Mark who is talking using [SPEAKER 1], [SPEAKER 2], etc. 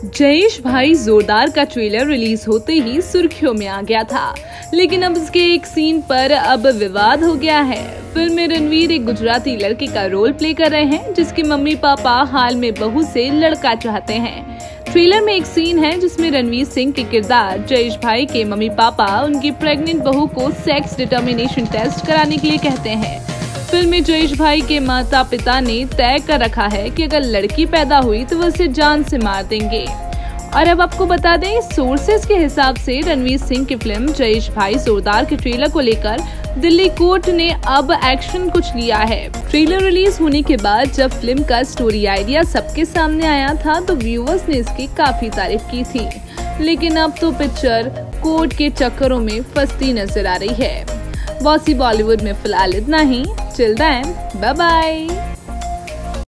[SPEAKER 1] जयेश भाई जोरदार का ट्रेलर रिलीज होते ही सुर्खियों में आ गया था, लेकिन अब इसके एक सीन पर अब विवाद हो गया है। फिल्म में रणवीर एक गुजराती लड़के का रोल प्ले कर रहे हैं, जिसके मम्मी पापा हाल में बहू से लड़का चाहते हैं। ट्रेलर में एक सीन है जिसमें रणवीर सिंह के किरदार जयेश भाई के मम्मी पापा उनकी प्रेग्नेंट बहू को सेक्स डिटर्मिनेशन टेस्ट कराने के लिए कहते हैं। फिल्म में जयेश भाई के माता पिता ने तय कर रखा है कि अगर लड़की पैदा हुई तो वो उसे जान से मार देंगे। और अब आपको बता दें, सोर्सेज के हिसाब से रणवीर सिंह की फिल्म जयेश भाई जोरदार के ट्रेलर को लेकर दिल्ली कोर्ट ने अब एक्शन कुछ लिया है। ट्रेलर रिलीज होने के बाद जब फिल्म का स्टोरी आइडिया सबके सामने आया था तो व्यूअर्स ने इसकी काफी तारीफ की थी, लेकिन अब तो पिक्चर कोर्ट के चक्करों में फंसती नजर आ रही है। बॉसी बॉलीवुड में फिलहाल इतना ही। Till then, bye bye.